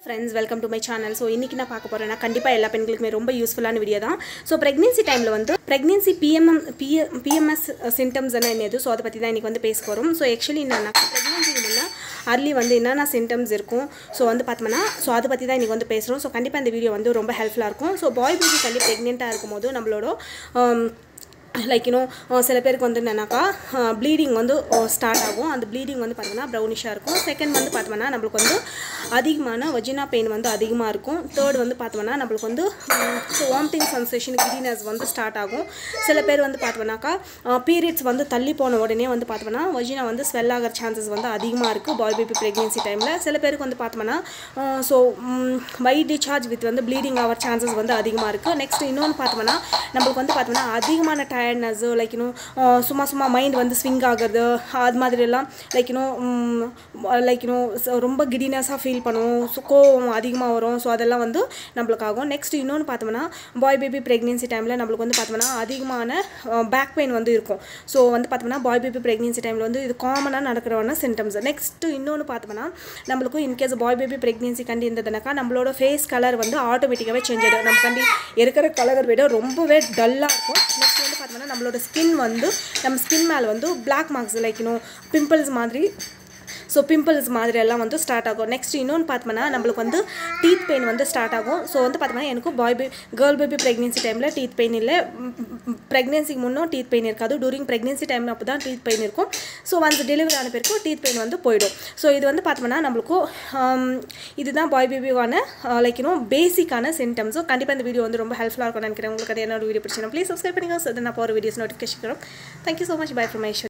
Friends, welcome to my channel. So இன்னைக்கு நான் பார்க்க போறேன்னா கண்டிப்பா எல்லா பெண்களுக்குமே ரொம்ப யூஸ்ஃபுல்லான வீடியோ தான். So pregnancy timeல வந்து pregnancy PMS symptoms என்னது சோ அத பத்தி தான் இன்னைக்கு வந்து பேச போறோம். So actually என்னன்னா pregnancy முன்ன early வந்து என்னென்ன symptoms இருக்கும் சோ வந்து பார்த்தோம்னா சோ அத பத்தி தான் இன்னைக்கு வந்து பேசுறோம். So கண்டிப்பா இந்த வீடியோ வந்து ரொம்ப ஹெல்ப்ஃபுல்லா இருக்கும். So boy baby கண்டிப்பா pregnant இருக்கும்போது நம்மளோட like சில பேருக்கு வந்து என்னன்னாக்கா ப்ளீடிங் வந்து ஸ்டார்ட் ஆகும். அந்த ப்ளீடிங் வந்து பார்த்தோம்னா ப்ரௌனிஷா இருக்கும். செகண்ட் வந்து பார்த்தோம்னா நமக்கு வந்து அதிகமான வஜினா பெயின் வந்து அதிகமாக இருக்கும். தேர்ட் வந்து பார்த்தோம்னா நம்மளுக்கு வந்து வாமிட்டிங் சென்சேஷன் கிடினஸ் வந்து ஸ்டார்ட் ஆகும். சில பேர் வந்து பார்த்தோம்னாக்கா பீரியட்ஸ் வந்து தள்ளி போன உடனே வந்து பார்த்தோம்னா வஜினா வந்து ஸ்வெல் ஆகிற சான்சஸ் வந்து அதிகமாக இருக்குது பாய் பேபி ப்ரெக்னென்சி டைமில். சில பேருக்கு வந்து பார்த்தோம்னா ஸோ வைட் டிஸ்சார்ஜ் வித் வந்து ப்ளீடிங் ஆகிற சான்சஸ் வந்து அதிகமாக இருக்குது. நெக்ஸ்ட் இன்னொன்று பார்த்தோம்னா நம்மளுக்கு வந்து பார்த்தோம்னா அதிகமான டயர்ட்னஸ் லைக் சும்மா மைண்ட் வந்து ஸ்விங் ஆகுறது அது மாதிரிலாம் லைக் ரொம்ப கிடினஸாக ஃபீல் பண்ணுவோம். ஸோ கோவம் அதிகமாக வரும். ஸோ அதெல்லாம் வந்து நம்மளுக்கு ஆகும். நெக்ஸ்ட் இன்னொன்று பார்த்தோம்னா பாய் பேபி ப்ரெக்னென்சி டைமில் நம்மளுக்கு வந்து பார்த்தோம்னா அதிகமான பேக் பெயின் வந்து இருக்கும். ஸோ வந்து பார்த்தோம்னா பாய் பேபி ப்ரெக்னென்சி டைமில் வந்து இது காமனாக நடக்கிறவான சிம்டம்ஸ். நெக்ஸ்ட் இன்னொன்று பார்த்தோம்னா நம்மளுக்கு இன்கேஸ் பாய் பேபி ப்ரெக்னென்சி கண்டி இருந்ததுனாக்கா நம்மளோட ஃபேஸ் கலர் வந்து ஆட்டோமேட்டிக்காகவே சேஞ்ச் ஆகிடும். நம்ம கண்டி இருக்கிற கலர் விட ரொம்பவே டல்லாக இருக்கும். நெக்ஸ்ட் வந்து பார்த்தோம்னா நம்மளோட ஸ்கின் வந்து நம்ம ஸ்கின் மேலே வந்து பிளாக் மார்க்ஸ் லைக் பிம்பிள்ஸ் மாதிரி ஸோ பிம்பிள்ஸ் மாதிரி எல்லாம் வந்து ஸ்டார்ட் ஆகும். நெக்ஸ்ட் இன்னொன்று பார்த்தோம்னா நம்மளுக்கு வந்து டீத் பெயின் வந்து ஸ்டார்ட் ஆகும். ஸோ வந்து பார்த்தோம்னா எனக்கு கேர்ள் பேபி ப்ரெக்னென்சி டைமில் டீத் பெயின் இல்லை. ப்ரெக்னென்சிக்கு முன்னும் டீத் பெயின் இருக்காது. டூரிங் ப்ரெக்னென்சி டைம் அப்போ தான் டீத் பெயின் இருக்கும். ஸோ ஒன்ஸ் டெலிவரி ஆன பிறகு டீத் பெயின் வந்து போயிடும். ஸோ இது வந்து பார்த்தோம்னா நம்மளுக்கு இதுதான் பாய் பேபிவான லைக் பேசிக்கான சிம்டம்ஸ். கண்டிப்பாக இந்த வீடியோ வந்து ரொம்ப ஹெல்ப்ஃபுல்லாக இருக்கும்னு நினைக்கிறேன். உங்களுக்கு அது என்னோட வீடியோ பிடிச்சிருந்தா ப்ளீஸ் சப்ஸ்கிரைப் பண்ணிக்கோங்க. ஸோ நான் போகிற வீடியோஸ் நோட்டிஃபிகேஷன் வரும். Thank you so much. Bye from Aishwarya.